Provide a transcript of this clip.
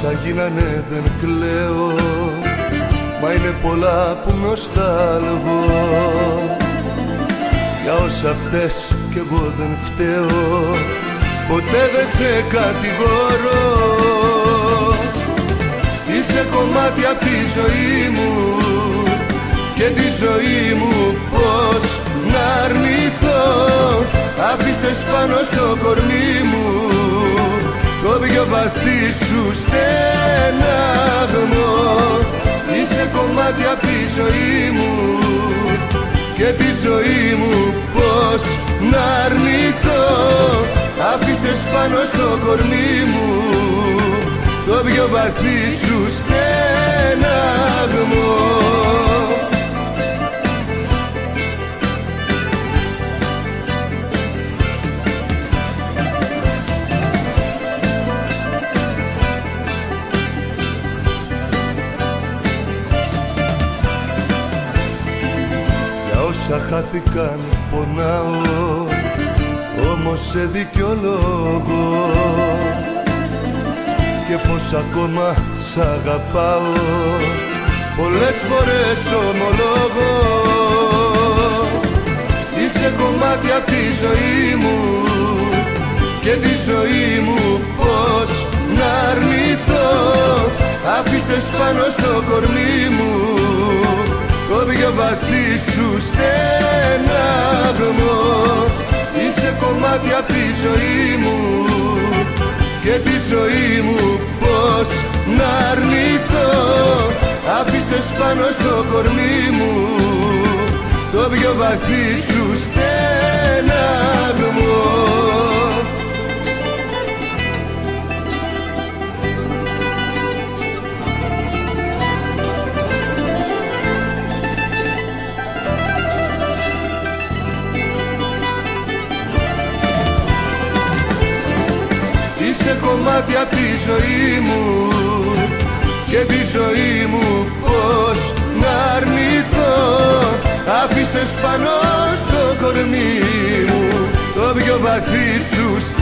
όσα γίνανε δεν κλαίω, μα είναι πολλά που νοσταλγώ. Για όσα φταίς κι εγώ δεν φταίω, ποτέ δεν σε κατηγορώ. Είσαι κομμάτι απ' τη ζωή μου και τη ζωή μου πώς να αρνηθώ. Άφησες πάνω στο κορμί μου το πιο βαθύ σου στεναγμό. Είσαι κομμάτι απ' τη ζωή μου και τη ζωή μου πώς να αρνηθώ. Άφησες πάνω στο κορμί μου το πιο βαθύ σου στεναγμό. Όσα χάθηκαν πονάω, όμως σε δικαιολόγω. Και πως ακόμα σ' αγαπάω, πολλές φορές ομολόγω. Είσαι κομμάτι απ' τη ζωή μου και τη ζωή μου πώς να αρνηθώ. Άφησες πάνω στο κορμί μου το πιο βαθύ σου στεναγμό. Είσαι κομμάτι απ' τη ζωή μου και τη ζωή μου πώς να αρνηθώ. Άφησες πάνω στο κορμί μου το πιο βαθύ σου στεναγμό. Είσαι κομμάτι απ' τη ζωή μου και τη ζωή μου πώς να αρνηθώ. Άφησες πάνω στο κορμί μου το πιο βαθύ σου